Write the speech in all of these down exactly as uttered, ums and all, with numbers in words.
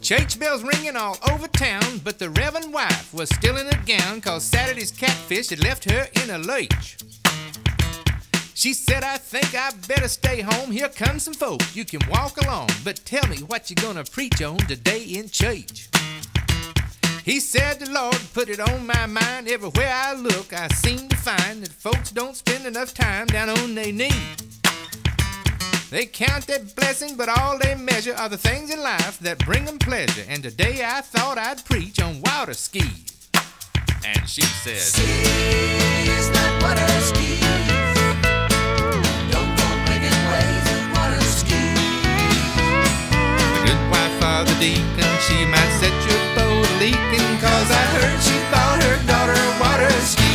Church bells ringing all over town, but the reverend wife was still in her gown, 'cause Saturday's catfish had left her in a lurch. She said, I think I better stay home. Here come some folks, you can walk along, but tell me what you gonna preach on today in church. He said, the Lord put it on my mind. Everywhere I look, I seem to find that folks don't spend enough time down on their knees. They count their blessings, but all they measure are the things in life that bring them pleasure. And today I thought I'd preach on water skis. And she said, skis, not water skis. Don't go making waves in water skis. The good wife of the deacon, she might set your boat leaking, 'cause I heard she bought her daughter water skis.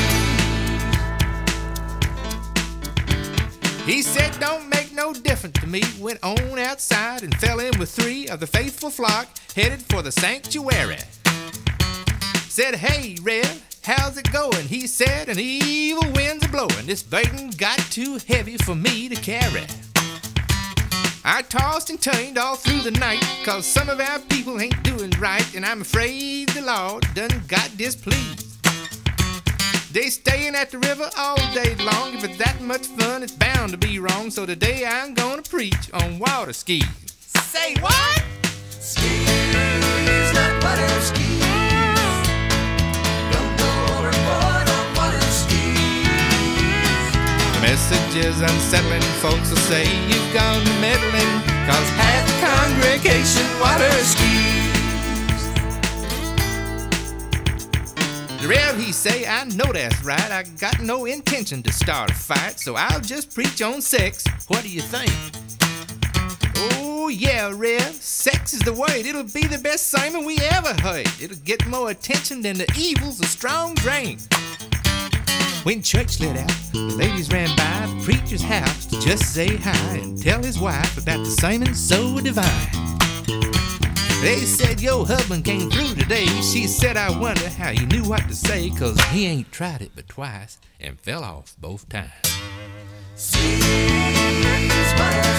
He said, don't make no difference to me. Went on outside and fell in with three of the faithful flock headed for the sanctuary. Said, hey, Red, how's it going? He said, an evil wind's a-blowing. This burden got too heavy for me to carry. I tossed and turned all through the night, 'cause some of our people ain't doing right, and I'm afraid the Lord done got displeased. They staying at the river all day long. If it's that much fun, it's bound to be wrong. So today I'm gonna preach on water skis. Say what? Skis, not water skis. Don't go overboard on water skis. The message is unsettling. Folks will say you've gone meddling, 'cause half the congregation water skis. The Rev, he say, I know that's right. I got no intention to start a fight, so I'll just preach on sex. What do you think? Oh yeah, Rev, sex is the word. It'll be the best sermon we ever heard. It'll get more attention than the evils of strong drink. When church lit out, the ladies ran by the preacher's house to just say hi and tell his wife about the sermon so divine. They said, your husband came through today. She said, I wonder how you knew what to say, 'cause he ain't tried it but twice and fell off both times. Skis, water